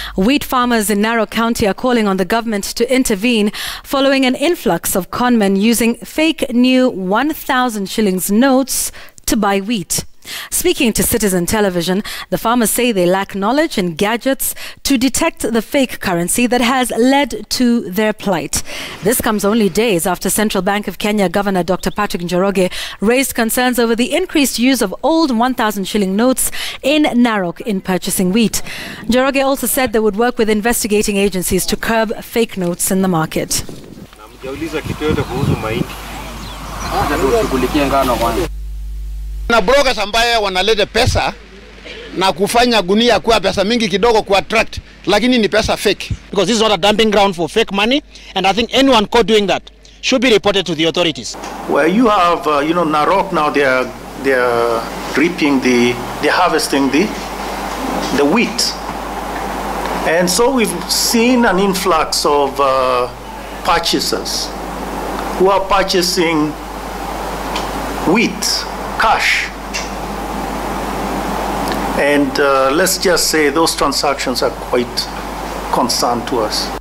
Wheat farmers in Narok County are calling on the government to intervene following an influx of conmen using fake new 1,000 shillings notes to buy wheat. Speaking to Citizen Television, the farmers say they lack knowledge and gadgets to detect the fake currency that has led to their plight. This comes only days after Central Bank of Kenya Governor Dr. Patrick Njoroge raised concerns over the increased use of old 1,000 shilling notes in Narok in purchasing wheat. Njoroge also said they would work with investigating agencies to curb fake notes in the market. Na brokers ambaye wanaleta pesa na kufanya gunia kuwa pesa mingi kidogo ku attract, lakini ni pesa fake. Because this is not a dumping ground for fake money, and I think anyone caught doing that should be reported to the authorities. Where you have, Narok now, they are reaping they're harvesting the wheat, and so we've seen an influx of purchasers who are purchasing wheat. Cash. And let's just say those transactions are quite concerned to us.